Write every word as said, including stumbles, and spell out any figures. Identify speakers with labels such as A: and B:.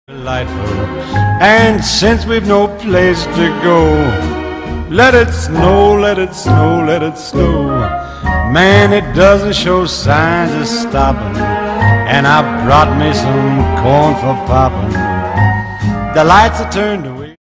A: Delightful, and since we've no place to go, let it snow, let it snow, let it snow. Man, it doesn't show signs of stopping, and I brought me some corn for popping. The lights are turned away.